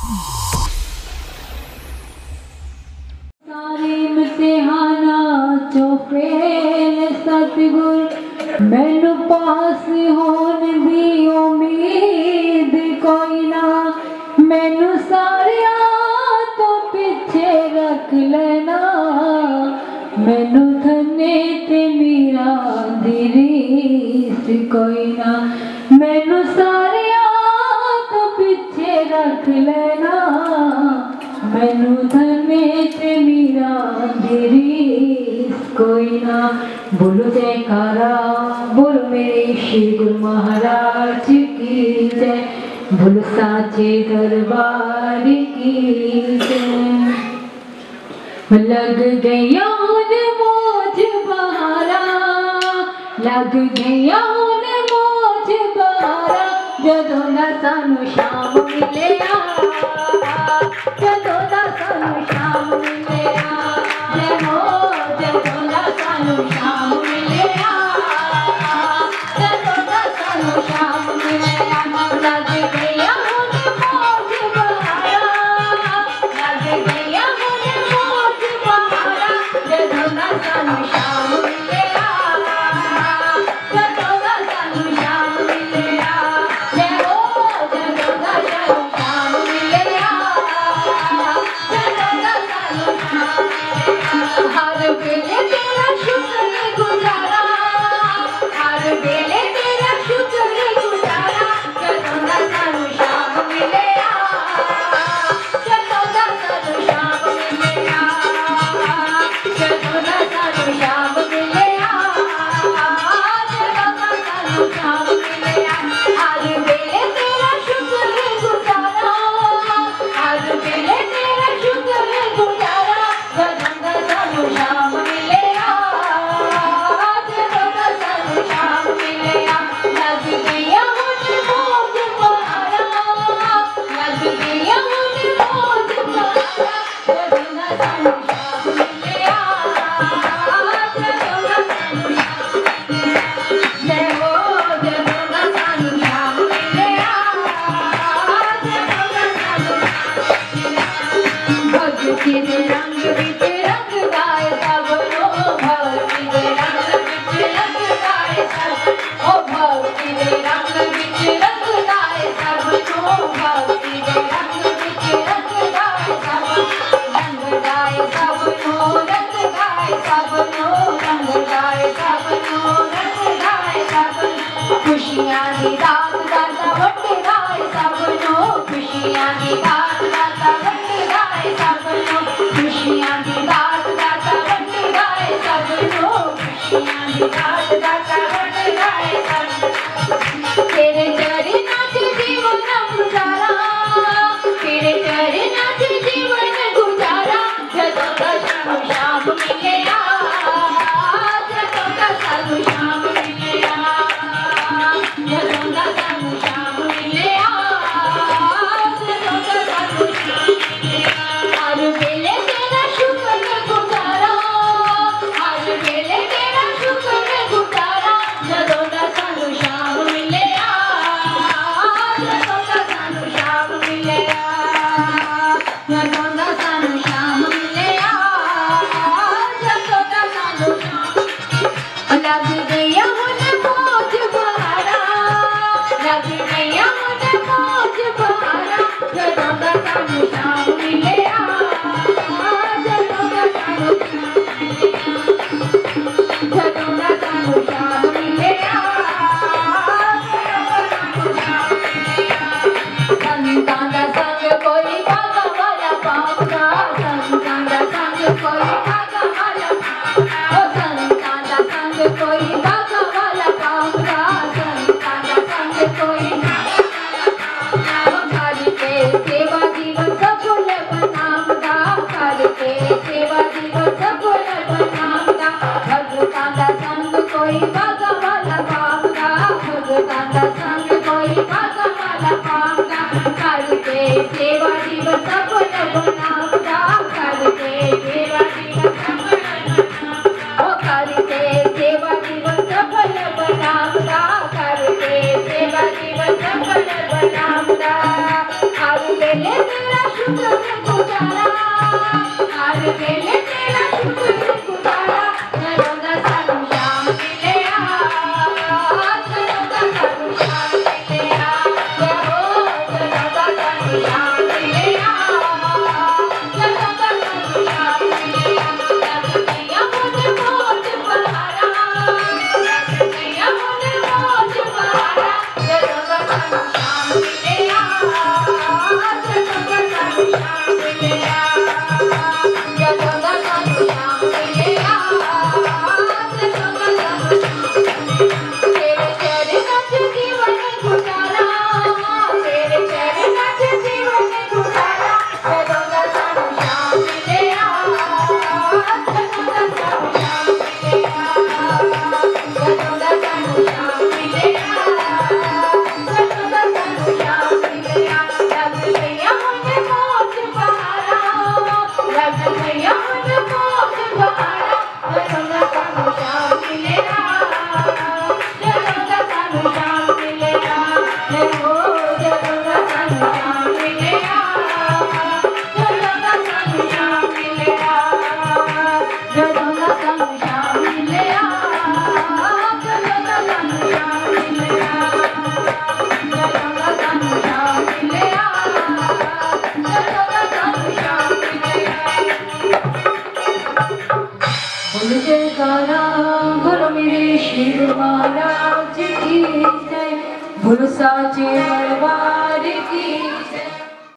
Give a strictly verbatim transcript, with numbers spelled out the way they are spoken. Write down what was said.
सारे इम्तिहाना चो फेल सतगुर मैनू पास होने दी उम्मीद कोई ना मैनू सारिया तो पीछे रख लेना मैनू थने ते मीरा दी रीस कोई ना मैनू सारिया तो पीछे रख लेना मैनू थने ते मीरा दी रीस कोई ना। बोलो जयकारा बोलो मेरे श्री गुरु महाराज की जय बोलो साचे दरबार की जय। लग गया ने मौज बहारा लग गया ने मौज बहारा जदों दा सानू शाम मिले जदों दा सानू शाम मिले जय हो जदों दा सानू शाम मिले जदों दा सानू शाम मिले लग गया ने मौज बहारा लग गया ने मौज बहारा जदों दा सानू शाम मिले जदों दा सानू शाम मिले जय हो जदों दा सानू शाम मिले जदों दा सानू शाम मिले हर वेले तेरा शुक्र गुजारा हर वेले तेरा शुक्र गुजारा जदों दा सानू शाम मिले जदों दा सानू शाम मिले जदों दा सानू शाम मिले जदों दा सानू शाम मिले हर वेले तेरा शुक्र गुजारा हर वेले तेरा शुक्र गुजारा जदों दा सानू शाम मिले जदों दा सानू शाम मिले लग गया हुन मौज बहारा लग गया हुन मौज बहारा जदों दा सानू शाम मिले जदों दा सानू शाम मिले जय हो जदों दा सानू शाम मिले जदों दा सानू भगती दे रंग विच रंग गाए सब नो भगती दे रंग विच रंग गाए सब ओ भगती दे रंग विच रंग गाए सब नो भगती दे रंग विच रंग गाए सब रंग गाए सब नो रंग गाए सब नो रंग गाए सब नो रंग गाए सब खुशियां दी रात दाता वट गाए सब नो खुशियां दी रात दाता वट गाए सब नो खुशियां दी रात दाता वट गाए सब नो खुशियां दी रात दाता वट गाए सब तेरे चरनां च जीवन गुजारा तेरे चरनां च जीवन गुजारा जदों दा सानू शाम मिले जदों दा सानू शाम मिले जदों दा सानू शाम मिले जदों दा सानू शाम मिले हर वेले तेरा शुक्र गुजारा हर वेले तेरा शुक्र गुजारा जदों दा सानू शाम मिले जदों दा सानू शाम मिले जदों दा सानू शाम मिले जदों दा सानू शाम लग गया हुन मौज बहारा लग गया हुन मौज बहारा जदों दा सानू शाम मिले जदों दा सानू शाम मिले जदों दा सानू शाम मिले संतां दा संग कोई भागा वाला पाऊंगा संतां दा संग कोई भागा वाला ओ संतां दा संग कोई भागा वाला पाऊंगा संतां दा संग कोई भागा वाला पाऊंगा करके सेवा जीवन सफल बनाऊंगा करके सेवा जीवन सफल बनाऊंगा भगतां दा संग कोई भागा वाला पाऊंगा भगतां दा संग कोई भागा वाला पाऊंगा करके सेवा जीवन सफल बनाऊंगा करके सेवा जीवन सफल बनाऊंगा ओ करके सेवा जीवन सफल बनाऊंगा करके सेवा जीवन सफल बनाऊंगा हर वेले तेरा महाराज की जय, भूल साचे दरबार की जय।